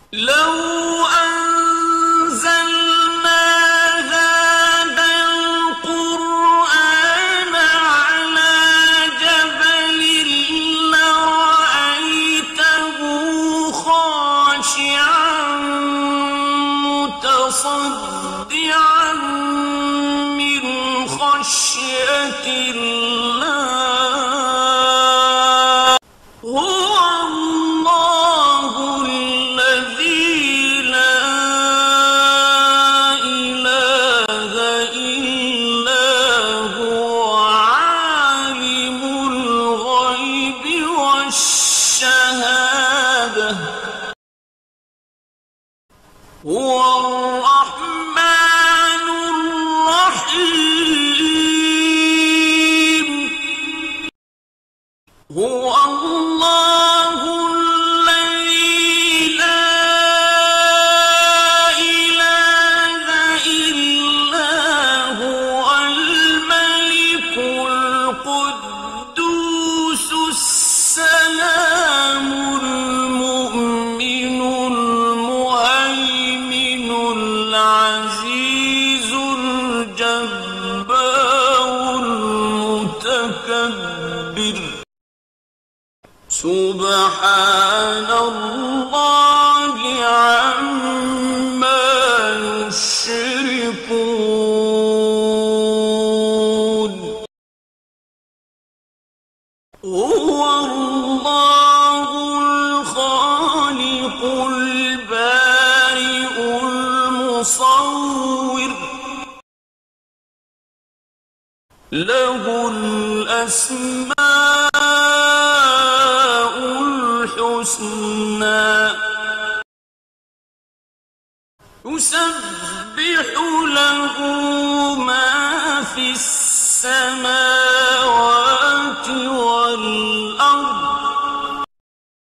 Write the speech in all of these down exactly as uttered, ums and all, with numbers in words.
لو أنزلنا هذا القرآن على جبل لرأيته خاشعا متصدعا من خشية الله. هو الله الذي لا إله إلا هو عالم الغيب والشهادة. هو الرحمن الرحيم. هو الله الذي لا إله إلا هو الملك القدوس السلام المؤمن المهيمن العزيز الجبار المتكبر. سبحان الله عما يشركون. هو الله الخالق البارئ المصور. له الأسماء الحسنى. يسبح له ما في السماوات والأرض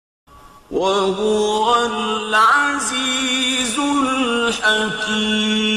وهو العزيز الحكيم.